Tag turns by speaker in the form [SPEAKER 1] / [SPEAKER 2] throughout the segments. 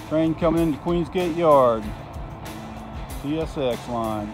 [SPEAKER 1] Train coming into Queensgate Yard. CSX line.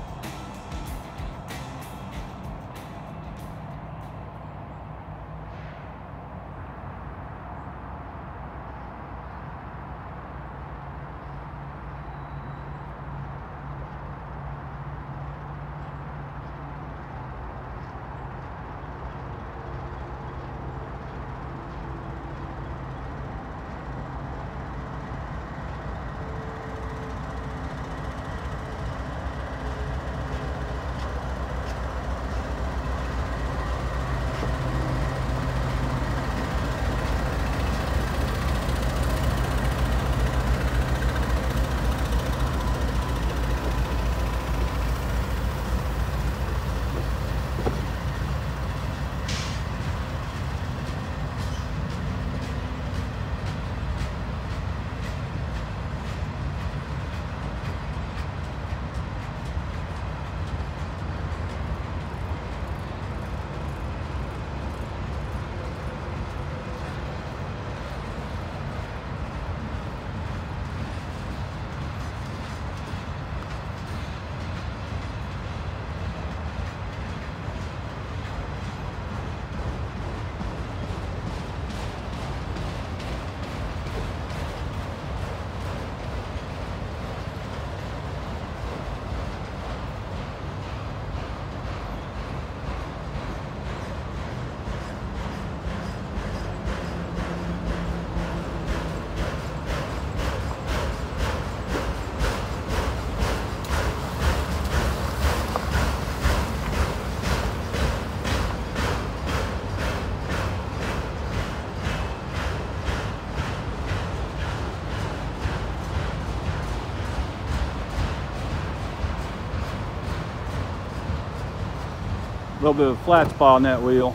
[SPEAKER 1] A little bit of flat spot on that wheel.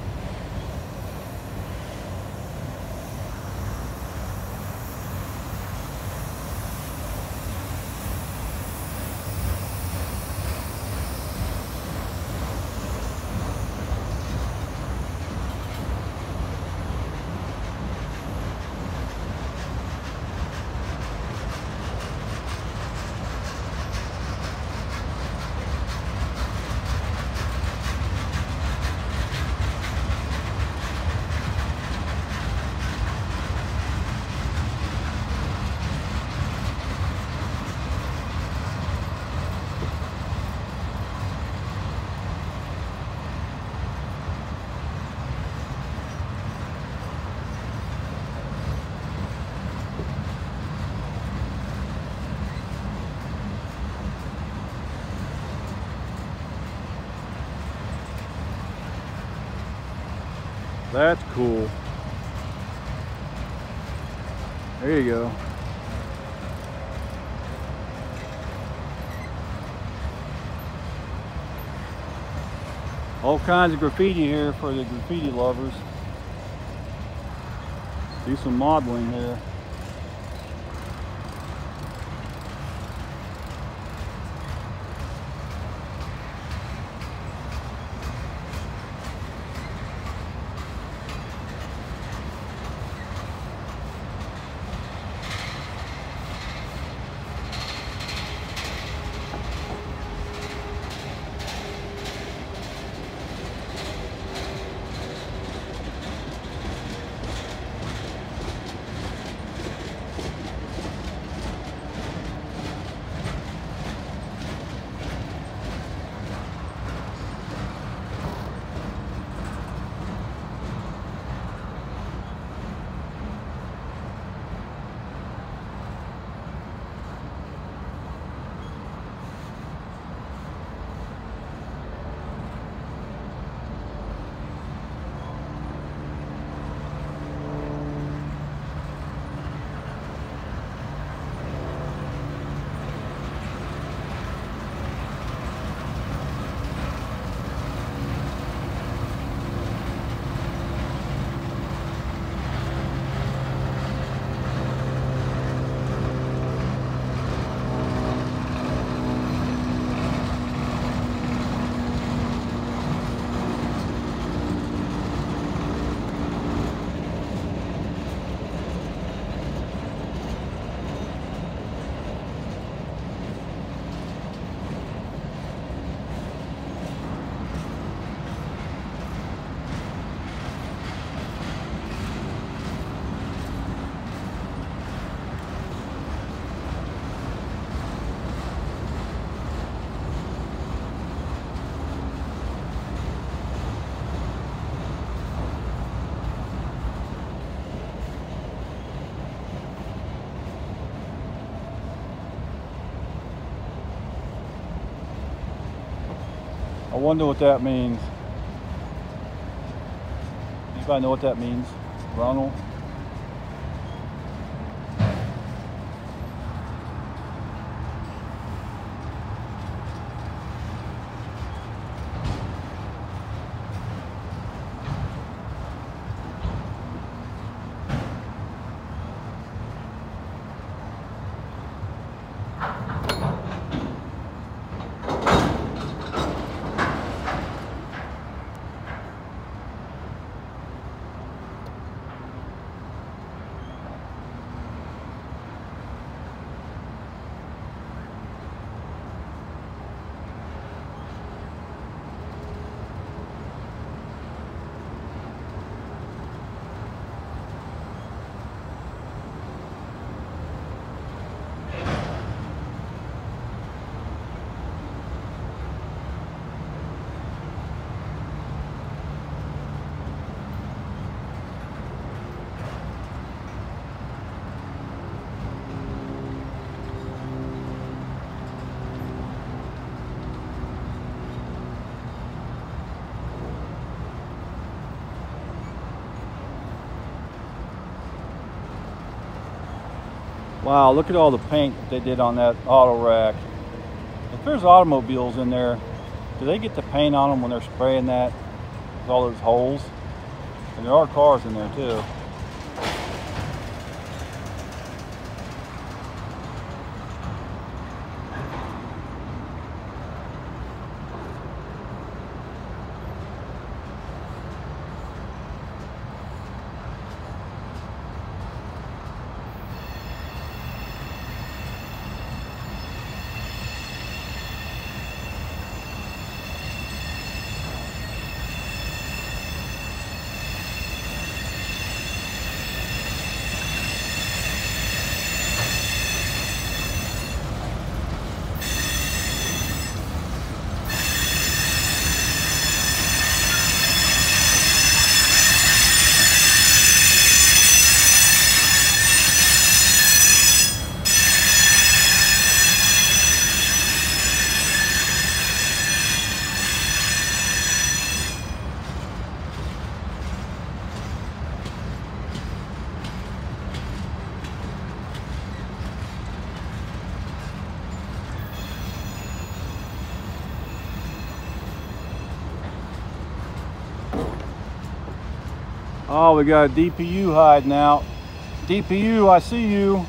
[SPEAKER 1] That's cool. There you go. All kinds of graffiti here for the graffiti lovers. Do some modeling here. I wonder what that means. Anybody know what that means? Ronald? Wow, look at all the paint that they did on that auto rack. If there's automobiles in there, do they get the paint on them when they're spraying that with all those holes? And there are cars in there too. Oh, we got a DPU hiding out. DPU, I see you.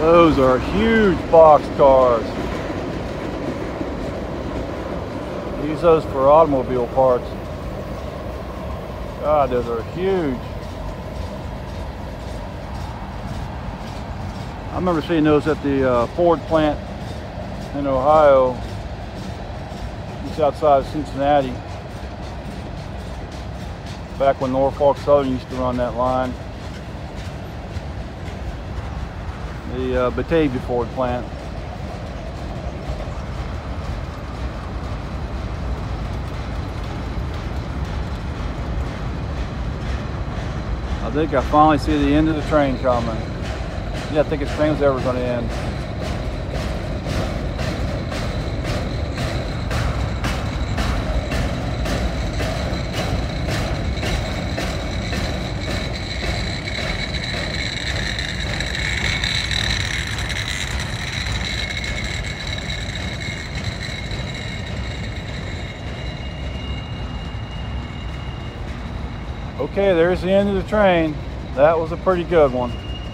[SPEAKER 1] Those are huge box cars. Use those for automobile parts. God, those are huge. I remember seeing those at the Ford plant in Ohio, just outside of Cincinnati, back when Norfolk Southern used to run that line. The Batavia Ford plant. I think I finally see the end of the train coming. Yeah, I think this train was ever going to end. Okay, there's the end of the train. That was a pretty good one.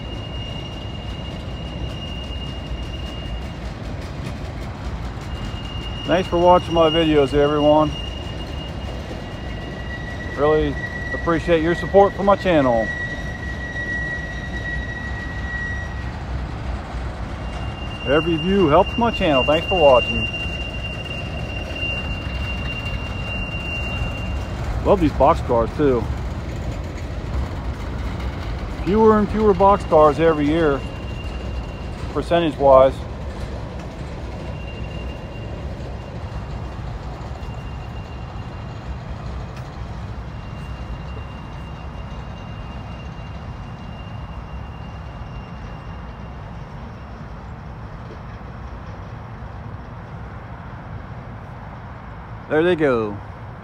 [SPEAKER 1] Thanks for watching my videos, everyone. Really appreciate your support for my channel. Every view helps my channel. Thanks for watching. Love these box cars too. Fewer and fewer box cars every year, percentage wise. There they go.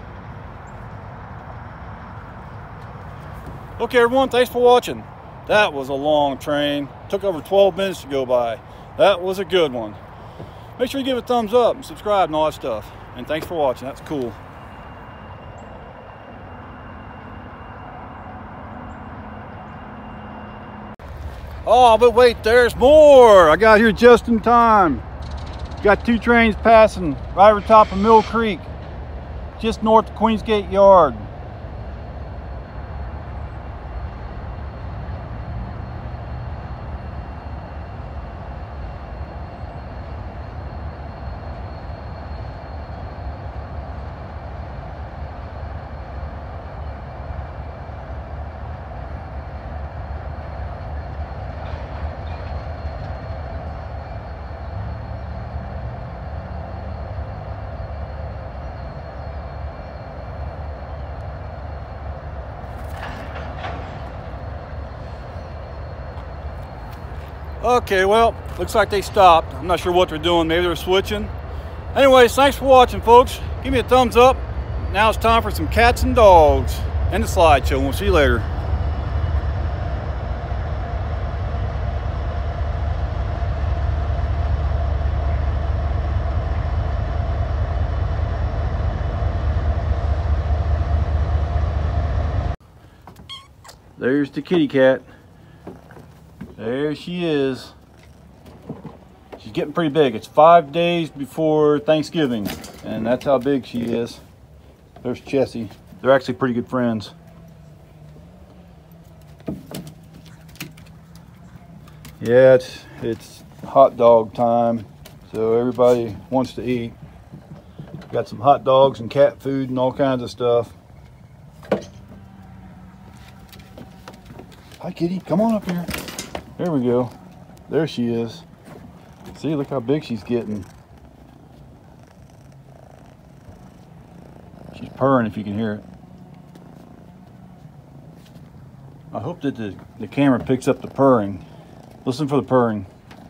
[SPEAKER 1] Okay everyone, thanks for watching. That was a long train. Took over 12 minutes to go by. That was a good one. Make sure you give it a thumbs up and subscribe and all that stuff. And thanks for watching. That's cool. Oh, but wait, there's more. I got here just in time. Got two trains passing right over top of Mill Creek, just north of Queensgate Yard. Okay, well, looks like they stopped. I'm not sure what they're doing. Maybe they're switching. Anyways, thanks for watching, folks. Give me a thumbs up. Now it's time for some cats and dogs and the slideshow. We'll see you later. There's the kitty cat. There she is. She's getting pretty big. It's 5 days before Thanksgiving, and that's how big she is. There's Jessie. They're actually pretty good friends. Yeah, it's hot dog time, so everybody wants to eat. Got some hot dogs and cat food and all kinds of stuff. Hi, kitty. Come on up here. There we go. There she is. See, look how big she's getting. She's purring if you can hear it. I hope that the camera picks up the purring. Listen for the purring.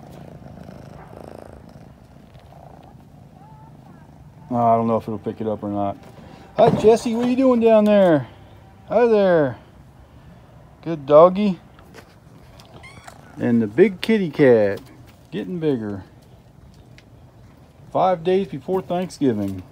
[SPEAKER 1] Oh, I don't know if it'll pick it up or not. Hi, Jessie. What are you doing down there? Hi there. Good doggy. And the big kitty cat getting bigger. 5 days before Thanksgiving.